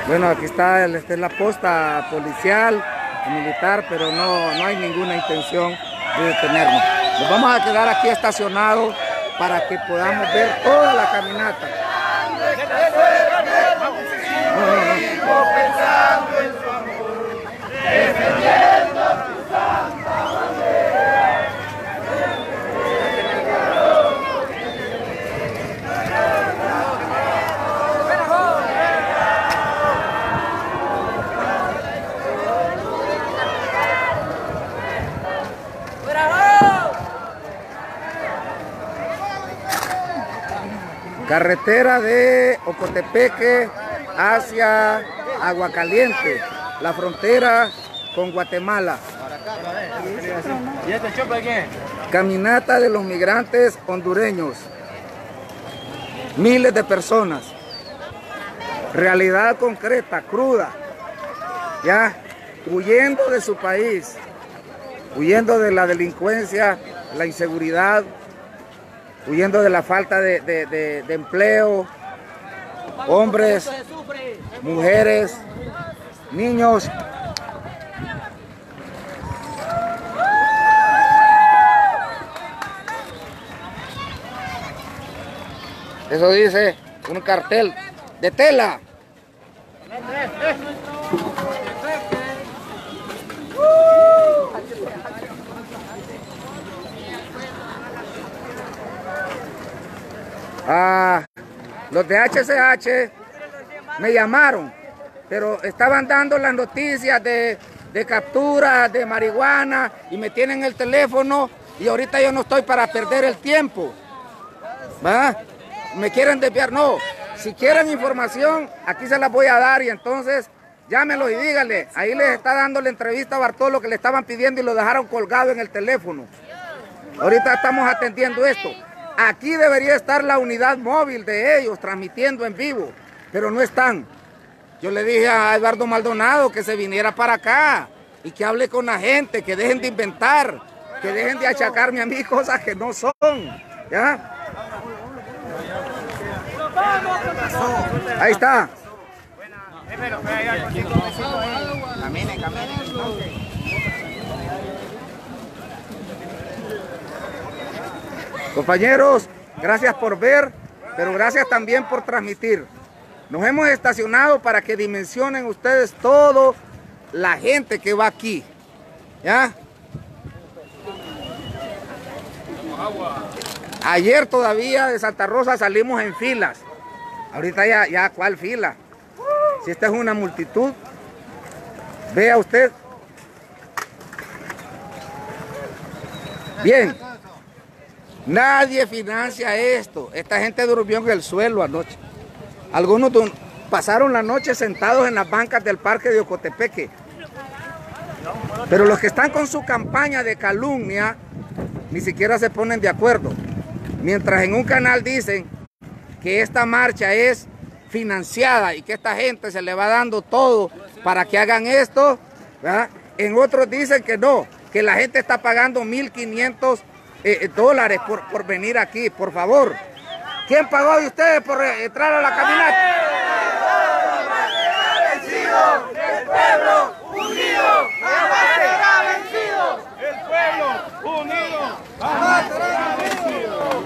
Bueno, aquí está, esta es la posta policial, militar, pero no hay ninguna intención de detenernos. Nos vamos a quedar aquí estacionados para que podamos ver toda la caminata. Carretera de Ocotepeque hacia Aguacaliente, la frontera con Guatemala. ¿Y este chope de quién? Caminata de los migrantes hondureños. Miles de personas. Realidad concreta, cruda. Ya, huyendo de su país, huyendo de la delincuencia, la inseguridad, huyendo de la falta de empleo, hombres, mujeres, niños. Eso dice un cartel de tela. Los de HCH me llamaron, pero estaban dando las noticias de captura de marihuana y me tienen el teléfono y ahorita yo no estoy para perder el tiempo. ¿Va? Me quieren desviar, no. Si quieren información, aquí se las voy a dar y entonces llámenlos y díganle. Ahí les está dando la entrevista a Bartolo que le estaban pidiendo y lo dejaron colgado en el teléfono. Ahorita estamos atendiendo esto. Aquí debería estar la unidad móvil de ellos transmitiendo en vivo, pero no están. Yo le dije a Eduardo Maldonado que se viniera para acá y que hable con la gente, que dejen de inventar, que dejen de achacarme a mí cosas que no son. ¿Ya? Ahí está. Caminen. Compañeros, gracias por ver, pero gracias también por transmitir. Nos hemos estacionado para que dimensionen ustedes todo la gente que va aquí. ¿Ya? Ayer todavía de Santa Rosa salimos en filas. Ahorita ya ¿cuál fila? Si esta es una multitud, vea usted. Bien. Nadie financia esto. Esta gente durmió en el suelo anoche. Algunos pasaron la noche sentados en las bancas del parque de Ocotepeque. Pero los que están con su campaña de calumnia ni siquiera se ponen de acuerdo. Mientras en un canal dicen que esta marcha es financiada y que esta gente se le va dando todo para que hagan esto, ¿verdad? En otros dicen que no, que la gente está pagando $1,500 por venir aquí. Por favor, ¿quién pagó de ustedes por entrar a la caminata? ¡El pueblo unido jamás será vencido! El pueblo unido jamás será vencido.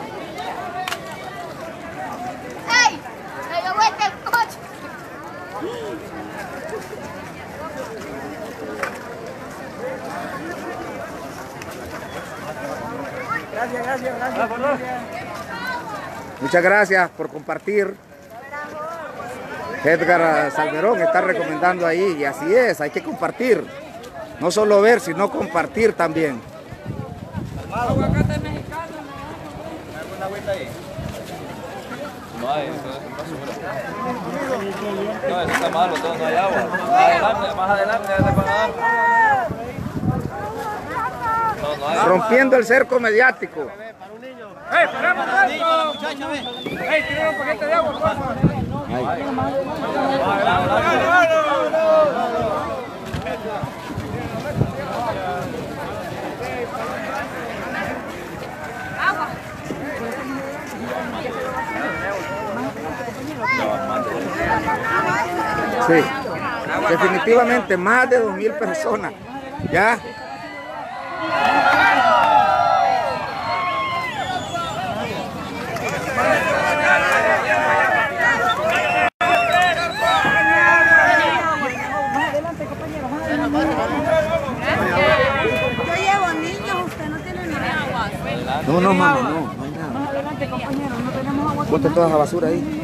¡Ey! ¡Se dio vuelta el coche! Gracias. Muchas gracias por compartir. Edgar Salmerón está recomendando ahí, y así es, hay que compartir. No solo ver, sino compartir también. Aguacate mexicano. ¿Hay alguna agüita ahí? No hay, no, eso está malo, todo, no hay agua. Más adelante, ya te van a dar. No hay. Rompiendo el cerco mediático. ¡Ey, esperamos tanto! ¡Ey, tiene un paquete de agua, por favor! ¡Agua! Sí, definitivamente más de 2,000 personas. ¿Ya? Yo llevo niños, usted no tiene ni agua. No, no, mamá, no hay nada. Más adelante, compañeros, no tenemos agua. Bote toda esa basura ahí.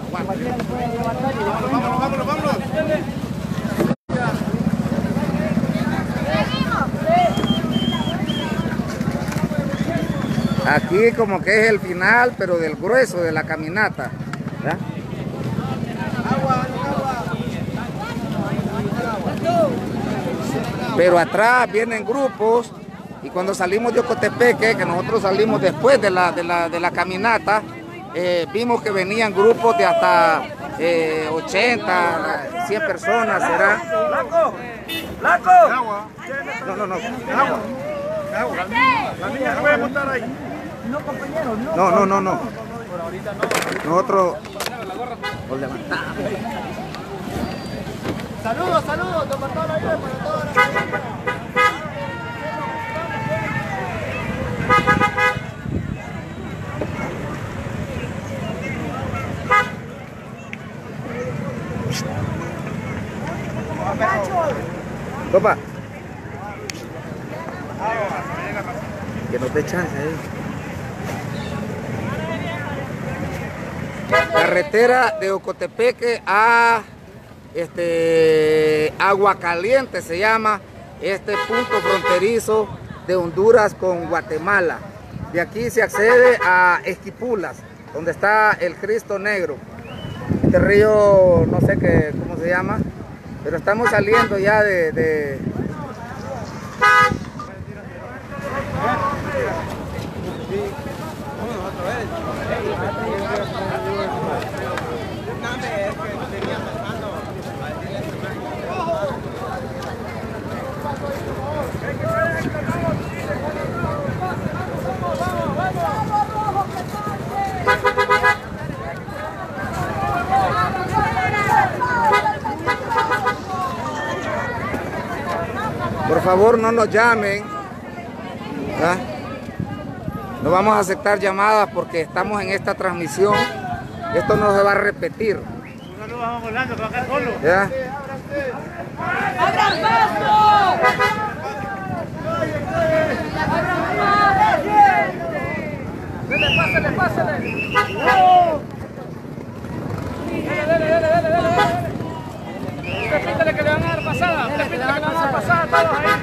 Aquí como que es el final, pero del grueso de la caminata. ¿Ya? Pero atrás vienen grupos y cuando salimos de Ocotepeque, que nosotros salimos después de la caminata, vimos que venían grupos de hasta 80, 100 personas, ¿será? ¡Blanco! ¡Blanco! No, no, no. ¡Agua! La niña no puede montar ahí. No, compañeros, no. No, no, no, no. Por ahorita no. Nosotros nos levantamos. Saludos, saludos, don Bartolo, ayuda para todos. Copa. Que nos dé chance ahí. Carretera de Ocotepeque a Agua Caliente se llama este punto fronterizo de Honduras con Guatemala. De aquí se accede a Esquipulas, donde está el Cristo Negro. Este río, no sé cómo se llama, pero estamos saliendo ya de... Por favor, no nos llamen. ¿Ah? No vamos a aceptar llamadas porque estamos en esta transmisión. Esto no se va a repetir. No vamos volando, que va a quedar solo. ¿Ya? ¡Abran paso! Pásale, pásale. Usted píntale que le van a dar pasada. Usted píntale que le van a dar pasada a todos ahí.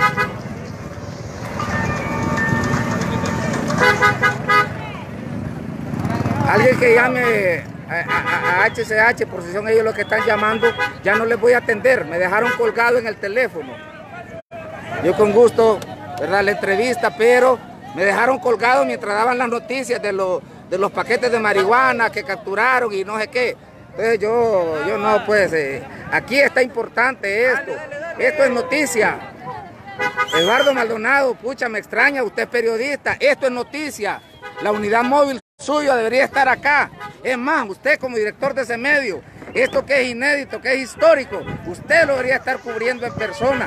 Alguien que llame a HCH, por si son ellos los que están llamando, ya no les voy a atender. Me dejaron colgado en el teléfono. Yo con gusto, ¿verdad?, la entrevista, pero me dejaron colgado mientras daban las noticias de los paquetes de marihuana que capturaron y no sé qué. Entonces yo no, pues, aquí está importante esto. Esto es noticia. Eduardo Maldonado, pucha, me extraña, usted es periodista. Esto es noticia. La unidad móvil suyo debería estar acá. Es más, usted como director de ese medio, esto que es inédito, que es histórico, usted lo debería estar cubriendo en persona.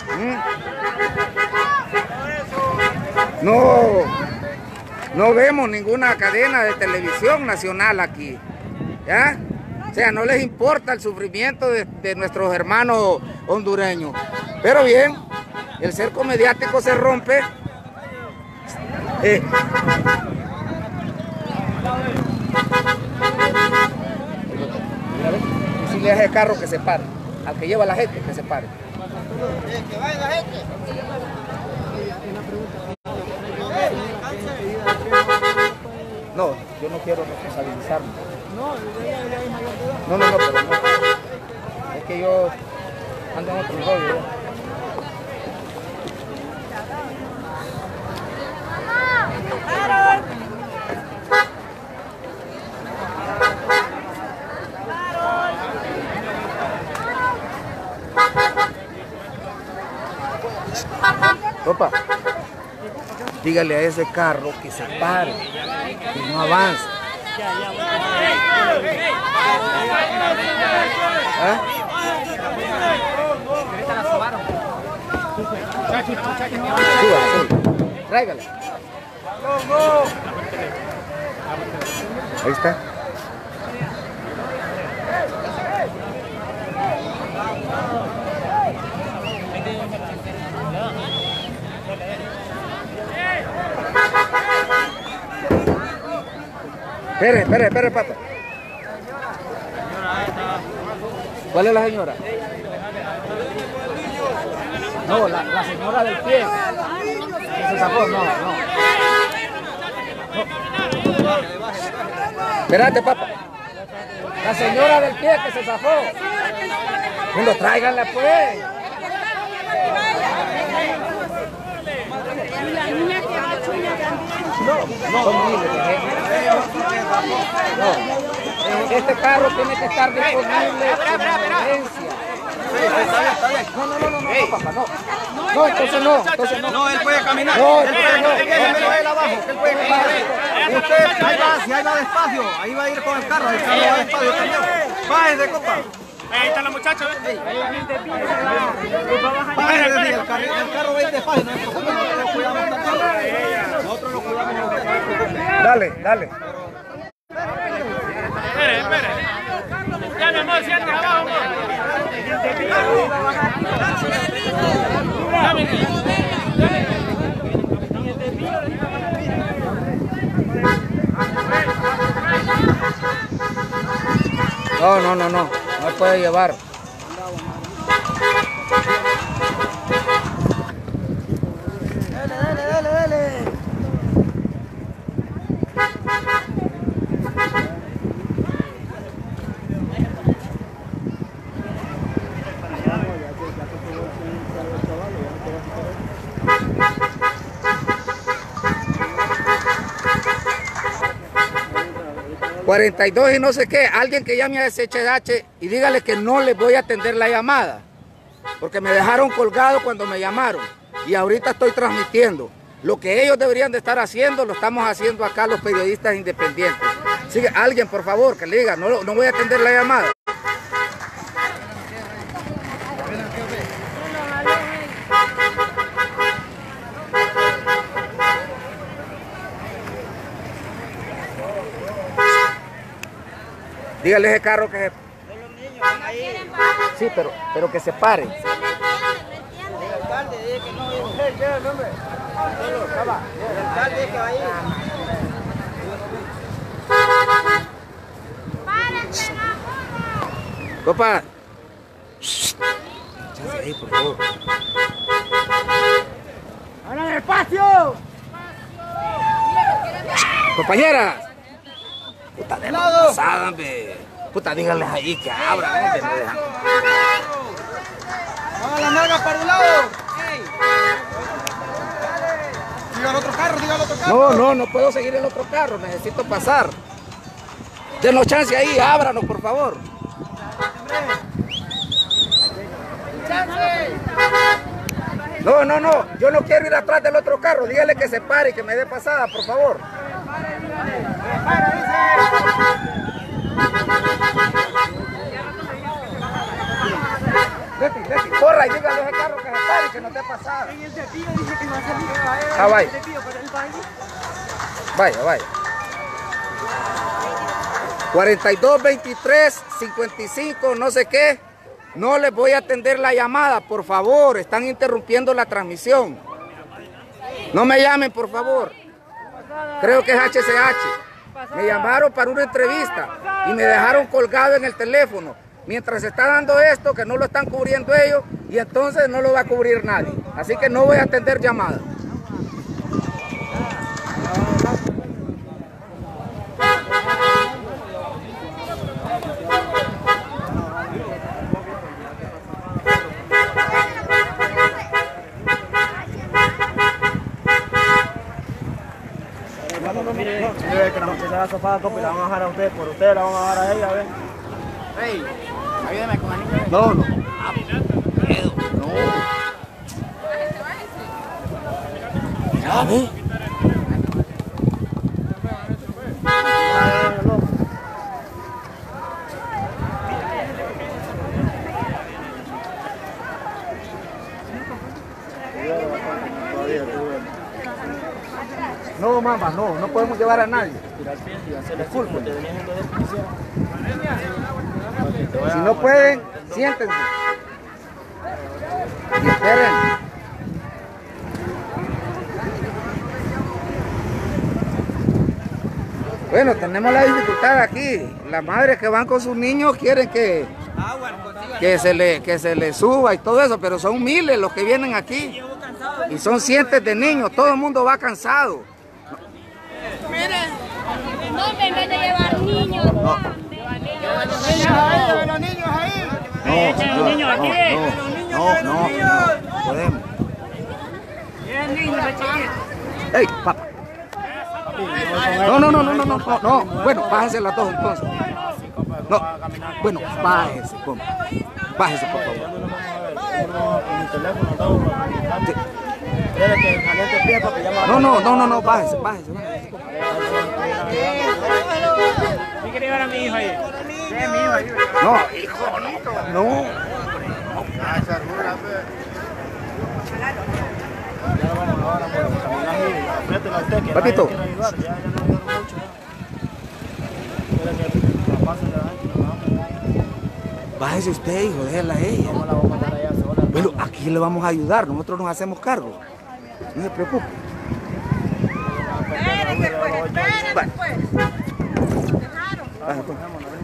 No vemos ninguna cadena de televisión nacional aquí. ¿Ya? O sea, no les importa el sufrimiento de nuestros hermanos hondureños. Pero bien, el cerco mediático se rompe. Si le deja el carro que se pare, al que lleva la gente que se pare. Que vaya la gente. No, yo no quiero responsabilizarme. No, pero no. Es que yo ando en otro rollo. Opa, dígale a ese carro que se pare, que no avance. ¿Ah? Súbala. Tráigala. Ahí está. Espere, papá. ¿Cuál es la señora? No, la señora del pie. Se zafó, no. Espérate, papá. La señora del pie que se zafó. Bueno, tráiganla pues. No, son miles de gente. No, este carro tiene que estar disponible en emergencia. No, papá, no. No, entonces no. No, él puede caminar. No, él él abajo, él puede caminar. Usted, ahí va despacio. Ahí va a ir con el carro va despacio también. Bájese, compa. Ahí está la muchacha. Bájese, el carro va a ir despacio. Nosotros lo cuidamos también. Nosotros lo cuidamos. Dale. Espere. Ya, mi amor, siéntate abajo, amor. No puede llevar. Dale. 42 y no sé qué, alguien que llame a ese HH y dígale que no les voy a atender la llamada, porque me dejaron colgado cuando me llamaron y ahorita estoy transmitiendo. Lo que ellos deberían de estar haciendo, lo estamos haciendo acá los periodistas independientes. Así que alguien, por favor, que le diga, no voy a atender la llamada. Dígale a ese carro que se... Sí, pero que se pare. El alcalde dice que no. El alcalde dice que va a ir. Copa. Ahí, por favor. ¡Ahora el espacio! Compañeras. Puta de la pasada, hombre. Puta, díganles ahí que abran, hombre, no dejan. Haga la nalga para un lado. Diga el otro carro. No puedo seguir el otro carro, necesito pasar. Denos chance ahí, ábranos, por favor. No, yo no quiero ir atrás del otro carro, dígale que se pare y que me dé pasada, por favor. Leti, corra y dígale a ese carro que se pare y que no dé pasada. En el cepillo dice que va a salir. Ah, vaya. El cepillo para el baile. Vaya. 42, 23, 55, no sé qué. No les voy a atender la llamada, por favor. Están interrumpiendo la transmisión. No me llamen, por favor. Creo que es HCH. Me llamaron para una entrevista y me dejaron colgado en el teléfono. Mientras se está dando esto, que no lo están cubriendo ellos, y entonces no lo va a cubrir nadie. Así que no voy a atender llamadas. Mire que la muchacha va sofada, compa, y la van a bajar a usted. Por usted la van a bajar a ella, ¿ves? Ey, ayúdame con la niña. No. Ya ve. puedo, mamá, no podemos llevar a nadie. Disculpen. Si no pueden, siéntense. Y esperen. Bueno, tenemos la dificultad aquí. Las madres que van con sus niños quieren que se le suba y todo eso, pero son miles los que vienen aquí. Y son cientos de niños, todo el mundo va cansado. Miren, no, en vez de llevar niños, No, podemos. ¡Ey, papá! No. Bueno, bájense las dos entonces. No, bueno, bájense, compa. Bájense, por favor. No, bájense. ¿Sí quiere llevar a mi hijo ahí? No, hijo, no. Papito. Bájese usted, hijo, déjela a ella. Bueno, aquí le vamos a ayudar, nosotros nos hacemos cargo. No se preocupe. espérense pues. Baje, pues.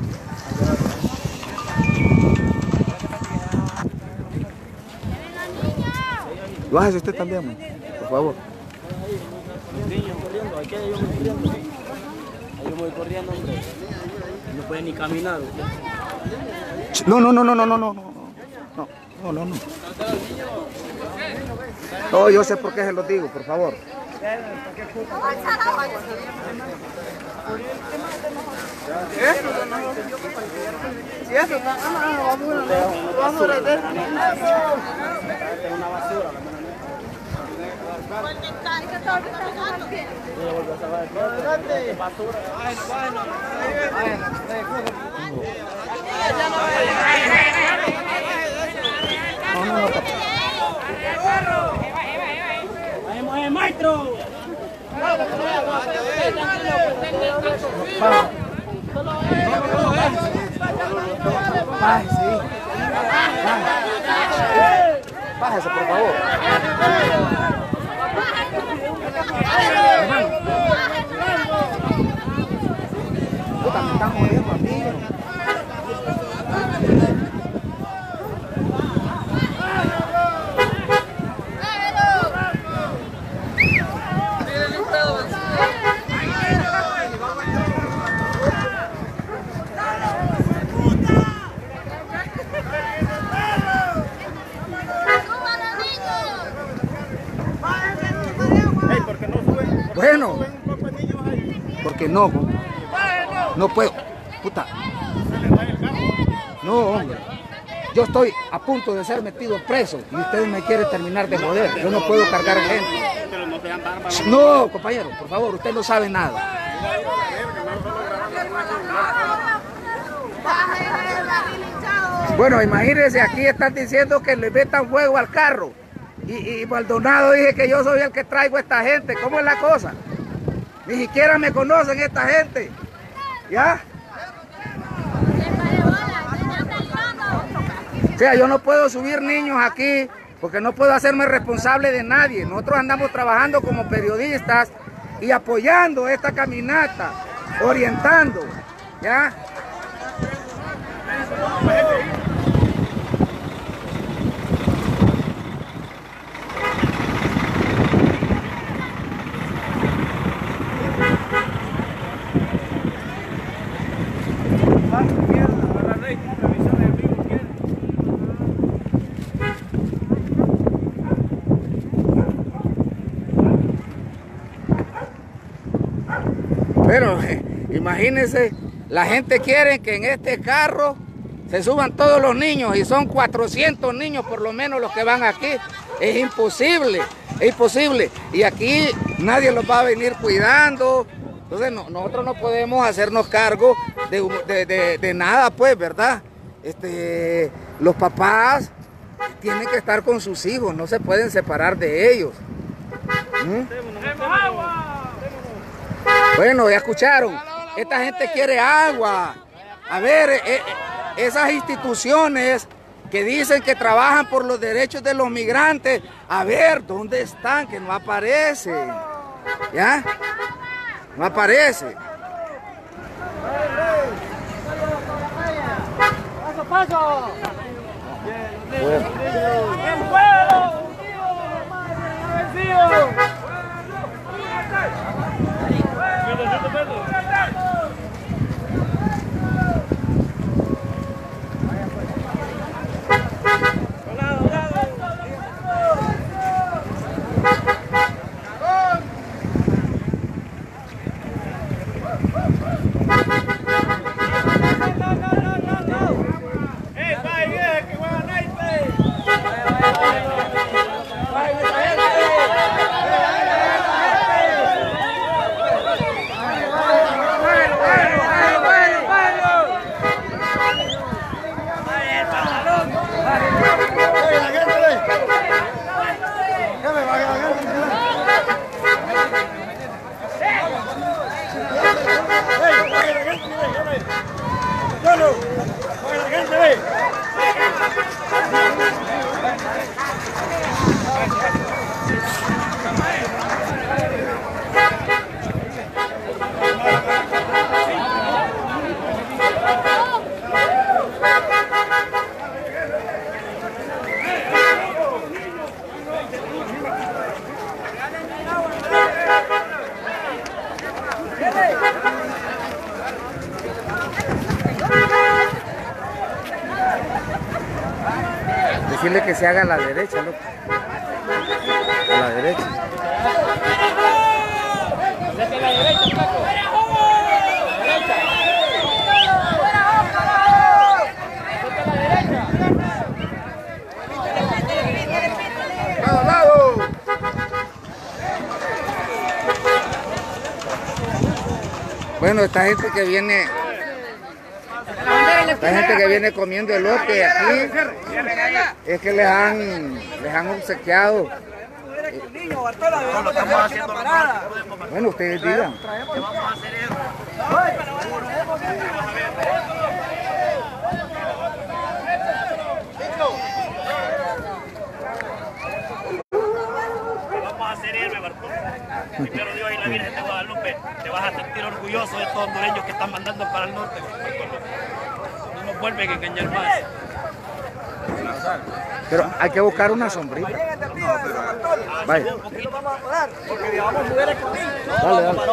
Bájese usted también, por favor. Los niños corriendo, aquí hay uno corriendo. Ahí yo voy corriendo, hombre. No puede ni caminar. No. No, yo sé por qué se los digo, por favor. Si eso está, vamos a meter. Una basura. ¡Vamos, maestro! Bájese, por favor. Puta, me están jodiendo a mí. Bueno, porque no puedo, puta. No, hombre. Yo estoy a punto de ser metido preso y ustedes me quieren terminar de joder. Yo no puedo cargar gente. No, compañero, por favor, usted no sabe nada. Bueno, imagínense, aquí están diciendo que le metan fuego al carro. Y Maldonado dije que yo soy el que traigo a esta gente. ¿Cómo es la cosa? Ni siquiera me conocen esta gente. ¿Ya? O sea, yo no puedo subir niños aquí porque no puedo hacerme responsable de nadie. Nosotros andamos trabajando como periodistas y apoyando esta caminata, orientando. ¿Ya? Pero imagínense, la gente quiere que en este carro se suban todos los niños y son 400 niños por lo menos los que van aquí. Es imposible, es imposible. Y aquí nadie los va a venir cuidando. Entonces nosotros no podemos hacernos cargo de nada, pues, ¿verdad? Los papás tienen que estar con sus hijos, no se pueden separar de ellos. Bueno, ya escucharon. Esta gente quiere agua. A ver, esas instituciones que dicen que trabajan por los derechos de los migrantes, a ver, ¿dónde están? Que no aparecen. ¿Ya? No aparece. ¡Paso, paso! Bueno. ¡El pueblo! ¡Vencido! Decirle que se haga a la derecha, loco. A la derecha. Vete a la derecha, flaco. Derecha. Vete a la derecha. ¡Lado, lado! Bueno, esta gente que viene comiendo elote aquí es que les han obsequiado. Bueno, ustedes digan. Vamos a hacer héroe, Bartón. Primero Dios y la Virgen de Guadalupe, te vas a sentir orgulloso de estos hondureños que están mandando para el norte. No nos vuelven a engañar más. Pero hay que buscar una sombrita. Vaya. Aquí lo vamos a parar, porque llevamos mujeres conmigo. Dale, dale.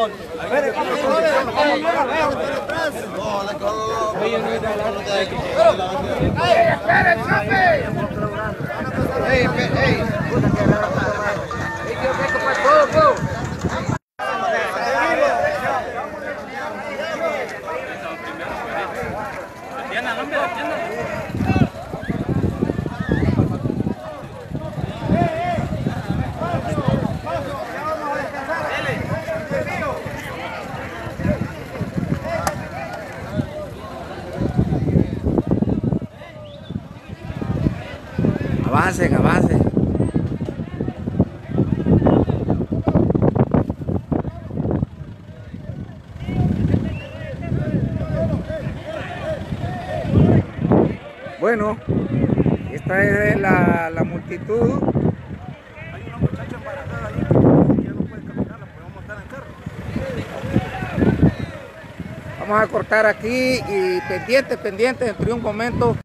Avancen, avancen. Bueno, esta es la multitud. Hay una muchacha embarazada ahí que ya no puede caminar, la podemos montar en carro. Vamos a cortar aquí y pendientes, entre un momento.